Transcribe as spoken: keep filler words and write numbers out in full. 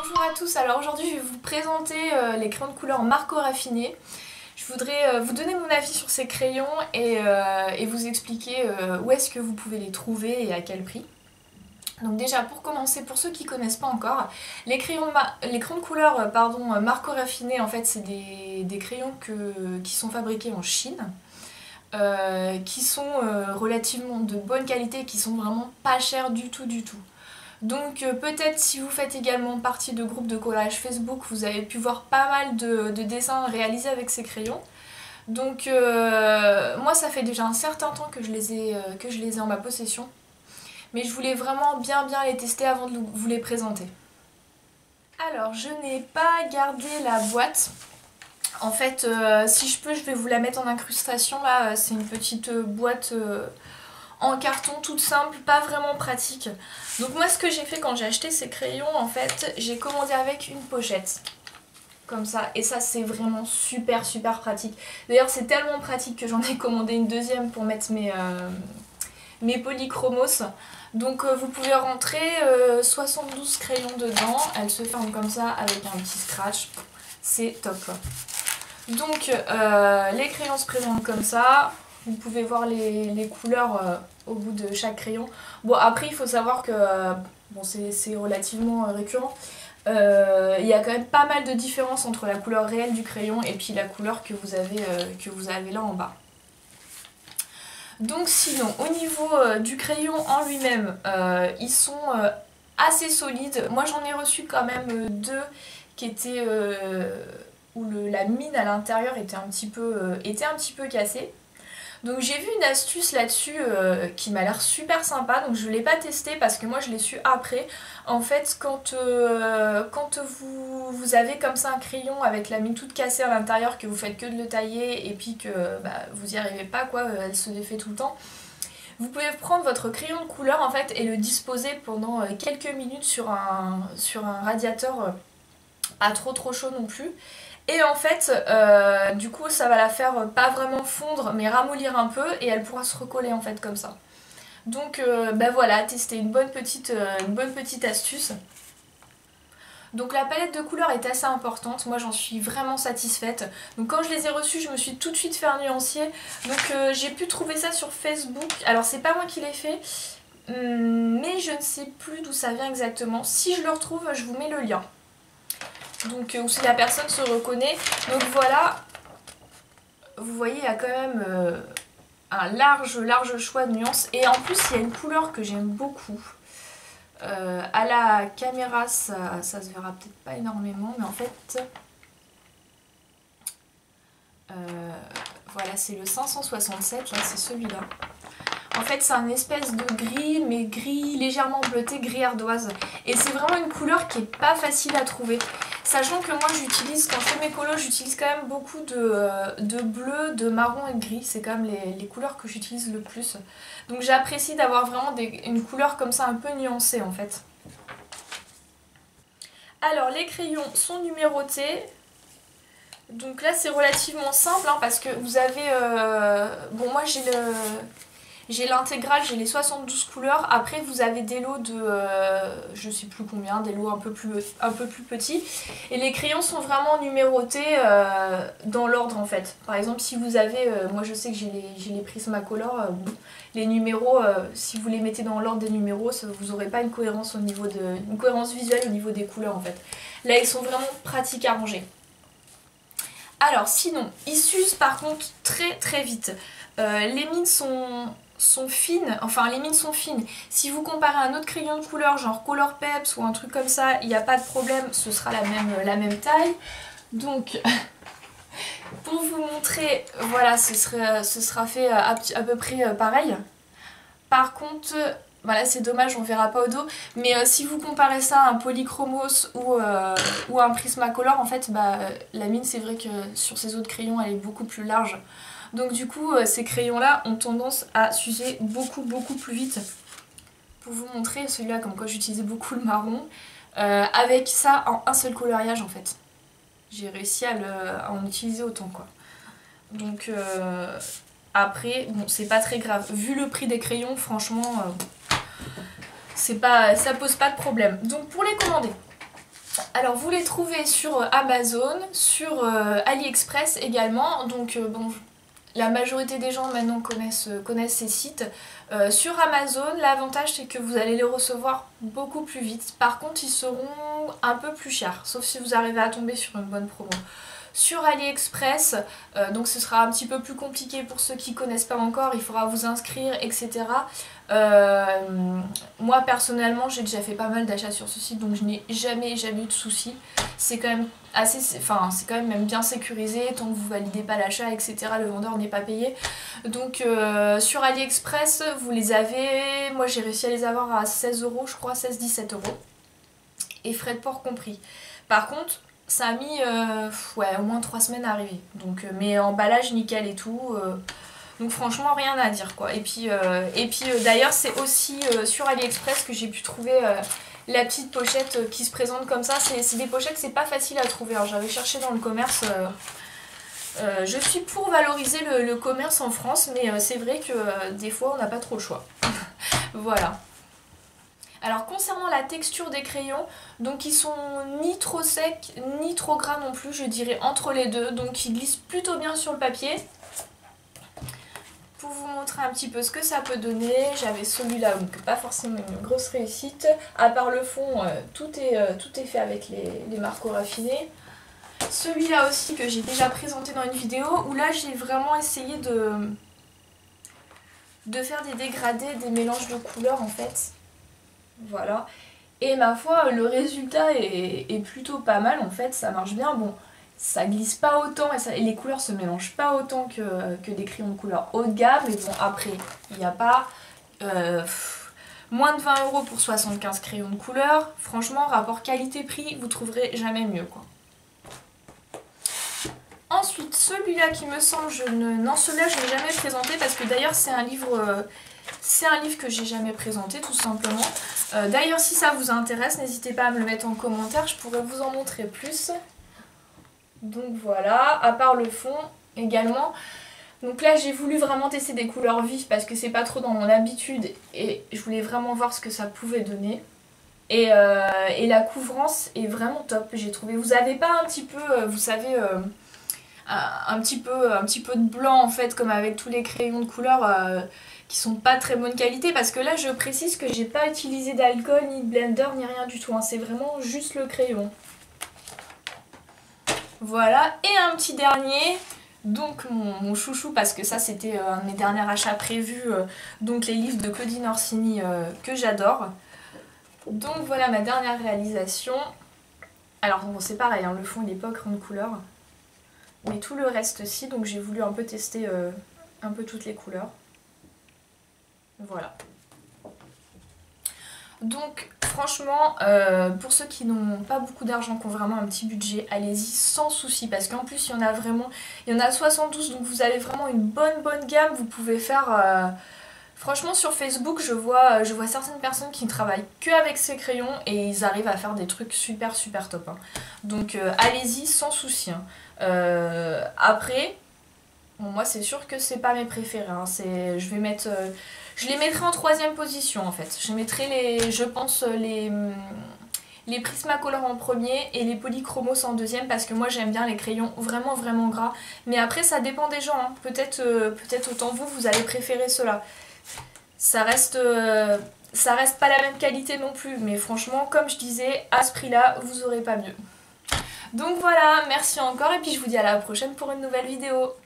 Bonjour à tous, alors aujourd'hui je vais vous présenter euh, les crayons de couleur Marco Raffiné. Je voudrais euh, vous donner mon avis sur ces crayons et, euh, et vous expliquer euh, où est-ce que vous pouvez les trouver et à quel prix. Donc déjà pour commencer, pour ceux qui ne connaissent pas encore, les crayons de, les crayons de couleur euh, pardon, Marco Raffiné, en fait c'est des, des crayons que, qui sont fabriqués en Chine. Euh, qui sont euh, relativement de bonne qualité, qui sont vraiment pas chers du tout du tout. Donc euh, peut-être si vous faites également partie de groupes de collage Facebook, vous avez pu voir pas mal de, de dessins réalisés avec ces crayons. Donc euh, moi ça fait déjà un certain temps que je, les ai, euh, que je les ai en ma possession. Mais je voulais vraiment bien bien les tester avant de vous les présenter. Alors je n'ai pas gardé la boîte. En fait, euh, si je peux, je vais vous la mettre en incrustation. Là, c'est une petite euh, boîte euh, en carton, toute simple, pas vraiment pratique. Donc moi, ce que j'ai fait quand j'ai acheté ces crayons, en fait, j'ai commandé avec une pochette. Comme ça. Et ça, c'est vraiment super, super pratique. D'ailleurs, c'est tellement pratique que j'en ai commandé une deuxième pour mettre mes, euh, mes polychromos. Donc euh, vous pouvez rentrer euh, soixante-douze crayons dedans. Elle se ferme comme ça avec un petit scratch. C'est top. Donc euh, les crayons se présentent comme ça, vous pouvez voir les, les couleurs euh, au bout de chaque crayon. Bon après il faut savoir que euh, bon, c'est relativement euh, récurrent, euh, il y a quand même pas mal de différences entre la couleur réelle du crayon et puis la couleur que vous avez, euh, que vous avez là en bas. Donc sinon au niveau euh, du crayon en lui-même, euh, ils sont euh, assez solides. Moi j'en ai reçu quand même euh, deux qui étaient... Euh, où le, la mine à l'intérieur était, un petit peu, euh, était un petit peu cassée. Donc j'ai vu une astuce là-dessus euh, qui m'a l'air super sympa, donc je ne l'ai pas testé parce que moi je l'ai su après. En fait quand, euh, quand vous, vous avez comme ça un crayon avec la mine toute cassée à l'intérieur, que vous faites que de le tailler et puis que bah, vous n'y arrivez pas, quoi, elle se défait tout le temps, vous pouvez prendre votre crayon de couleur en fait et le disposer pendant quelques minutes sur un, sur un radiateur pas trop trop chaud non plus. Et en fait, euh, du coup, ça va la faire pas vraiment fondre, mais ramollir un peu, et elle pourra se recoller en fait comme ça. Donc, euh, bah voilà, tester une bonne petite, euh, une bonne petite astuce. Donc la palette de couleurs est assez importante, moi j'en suis vraiment satisfaite. Donc quand je les ai reçus, je me suis tout de suite fait un nuancier. Donc euh, j'ai pu trouver ça sur Facebook. Alors c'est pas moi qui l'ai fait, mais je ne sais plus d'où ça vient exactement. Si je le retrouve, je vous mets le lien. Donc, ou si la personne se reconnaît. Donc voilà, vous voyez, il y a quand même euh, un large, large choix de nuances. Et en plus, il y a une couleur que j'aime beaucoup. Euh, à la caméra, ça, ça se verra peut-être pas énormément, mais en fait, euh, voilà, c'est le cinq cent soixante-sept, là, c'est celui-là. En fait c'est un espèce de gris, mais gris légèrement bleuté, gris ardoise. Et c'est vraiment une couleur qui est pas facile à trouver. Sachant que moi j'utilise, quand je fais mes colos, j'utilise quand même beaucoup de, de bleu, de marron et de gris. C'est quand même les, les couleurs que j'utilise le plus. Donc j'apprécie d'avoir vraiment des, une couleur comme ça un peu nuancée en fait. Alors les crayons sont numérotés. Donc là c'est relativement simple hein, parce que vous avez... Euh, bon moi j'ai le... J'ai l'intégrale, j'ai les soixante-douze couleurs. Après vous avez des lots de euh, je sais plus combien, des lots un peu plus, un peu plus petits. Et les crayons sont vraiment numérotés euh, dans l'ordre en fait. Par exemple si vous avez, euh, moi je sais que j'ai les, j'ai les Prismacolor, euh, les numéros, euh, si vous les mettez dans l'ordre des numéros, ça, vous n'aurez pas une cohérence, au niveau de, une cohérence visuelle au niveau des couleurs en fait. Là ils sont vraiment pratiques à ranger. Alors sinon, ils s'usent par contre très très vite. Euh, les mines sont... sont fines, enfin les mines sont fines. Si vous comparez un autre crayon de couleur, genre Color Peps ou un truc comme ça, il n'y a pas de problème, ce sera la même, la même taille. Donc, pour vous montrer, voilà, ce sera, ce sera fait à, à peu près pareil. Par contre, voilà, c'est dommage, on verra pas au dos, mais euh, si vous comparez ça à un Polychromos ou, euh, ou un Prismacolor, en fait, bah, la mine, c'est vrai que sur ces autres crayons, elle est beaucoup plus large. Donc du coup, euh, ces crayons-là ont tendance à s'user beaucoup, beaucoup plus vite. Pour vous montrer, celui-là, comme quoi j'utilisais beaucoup le marron, euh, avec ça en un seul coloriage, en fait. J'ai réussi à, le, à en utiliser autant, quoi. Donc euh, après, bon, c'est pas très grave. Vu le prix des crayons, franchement, euh, c'est pas, ça pose pas de problème. Donc pour les commander, Alors vous les trouvez sur Amazon, sur euh, AliExpress également, donc euh, bon, la majorité des gens maintenant connaissent, connaissent ces sites. Euh, sur Amazon, l'avantage c'est que vous allez les recevoir beaucoup plus vite. Par contre, ils seront un peu plus chers, sauf si vous arrivez à tomber sur une bonne promo. Sur AliExpress, euh, donc ce sera un petit peu plus compliqué pour ceux qui ne connaissent pas encore, il faudra vous inscrire, et cetera. Euh, moi personnellement, j'ai déjà fait pas mal d'achats sur ce site, donc je n'ai jamais jamais eu de soucis. C'est quand même assez, enfin c'est quand même, même bien sécurisé, tant que vous validez pas l'achat, et cetera. Le vendeur n'est pas payé. Donc euh, sur AliExpress, vous les avez, moi j'ai réussi à les avoir à seize euros, je crois, seize dix-sept euros. Et frais de port compris. Par contre, ça a mis euh, ouais, au moins trois semaines à arriver. Donc, euh, mais emballage nickel et tout. Euh, donc franchement rien à dire quoi. Et puis, euh, et puis euh, d'ailleurs c'est aussi euh, sur AliExpress que j'ai pu trouver euh, la petite pochette euh, qui se présente comme ça. C'est des pochettes, c'est pas facile à trouver. Alors j'avais cherché dans le commerce. Euh, euh, je suis pour valoriser le, le commerce en France, mais euh, c'est vrai que euh, des fois on n'a pas trop le choix. Voilà. Alors concernant la texture des crayons, donc ils sont ni trop secs ni trop gras non plus, je dirais entre les deux, donc ils glissent plutôt bien sur le papier. Pour vous montrer un petit peu ce que ça peut donner, j'avais celui-là, donc pas forcément une grosse réussite, à part le fond, euh, tout, est, euh, tout est fait avec les, les marqueurs raffinés. Celui-là aussi que j'ai déjà présenté dans une vidéo, où là j'ai vraiment essayé de, de faire des dégradés, des mélanges de couleurs en fait. Voilà, et ma foi le résultat est, est plutôt pas mal en fait, ça marche bien. Bon, ça glisse pas autant et, ça, et les couleurs se mélangent pas autant que, que des crayons de couleur haut de gamme, mais bon après il n'y a pas euh, pff, moins de vingt euros pour soixante-quinze crayons de couleur. Franchement, rapport qualité-prix, vous trouverez jamais mieux quoi. Ensuite, celui-là qui me semble, je ne, non celui-là je ne l'ai jamais présenté parce que d'ailleurs c'est un livre... Euh, C'est un livre que j'ai jamais présenté tout simplement. Euh, D'ailleurs si ça vous intéresse, n'hésitez pas à me le mettre en commentaire, je pourrais vous en montrer plus. Donc voilà, à part le fond également. Donc là j'ai voulu vraiment tester des couleurs vives parce que c'est pas trop dans mon habitude et je voulais vraiment voir ce que ça pouvait donner. Et, euh, et la couvrance est vraiment top, j'ai trouvé. Vous avez pas un petit peu, euh, vous savez... Euh, un petit peu un petit peu de blanc en fait, comme avec tous les crayons de couleur euh, qui sont pas très bonne qualité, parce que là je précise que j'ai pas utilisé d'alcool ni de blender ni rien du tout hein. C'est vraiment juste le crayon. Voilà, et un petit dernier, donc mon, mon chouchou, parce que ça c'était euh, un de mes derniers achats prévus, euh, donc les livres de Claudine Orsini euh, que j'adore. Donc voilà ma dernière réalisation. Alors bon c'est pareil hein, le fond il est pas au crayon de couleur, mais tout le reste aussi, donc j'ai voulu un peu tester euh, un peu toutes les couleurs. Voilà. Donc franchement, euh, pour ceux qui n'ont pas beaucoup d'argent, qui ont vraiment un petit budget, allez-y sans souci, parce qu'en plus il y en a vraiment, il y en a soixante-douze, donc vous avez vraiment une bonne bonne gamme. Vous pouvez faire... Euh, franchement sur Facebook, je vois, je vois certaines personnes qui ne travaillent que avec ces crayons et ils arrivent à faire des trucs super super top. Hein. Donc euh, allez-y sans souci. Hein. Euh, après, bon, moi c'est sûr que c'est pas mes préférés. Hein. Je vais mettre, euh, je les mettrai en troisième position en fait. Je mettrai les, je pense les, les Prismacolor en premier et les Polychromos en deuxième parce que moi j'aime bien les crayons vraiment vraiment gras. Mais après ça dépend des gens. Hein. Peut-être, euh, peut-être autant vous vous allez préférer ceux-là. Ça reste, euh, ça reste pas la même qualité non plus, mais franchement, comme je disais, à ce prix-là, vous aurez pas mieux. Donc voilà, merci encore et puis je vous dis à la prochaine pour une nouvelle vidéo.